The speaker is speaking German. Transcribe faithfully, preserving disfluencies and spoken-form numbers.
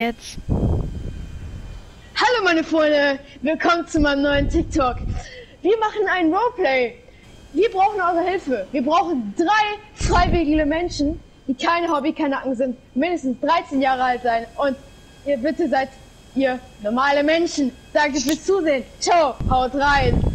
Jetzt. Hallo meine Freunde, willkommen zu meinem neuen TikTok. Wir machen ein Roleplay. Wir brauchen eure Hilfe. Wir brauchen drei freiwillige Menschen, die keine Hobbykanaken sind, mindestens dreizehn Jahre alt sein und ihr bitte seid ihr normale Menschen. Danke fürs Zusehen. Ciao, haut rein.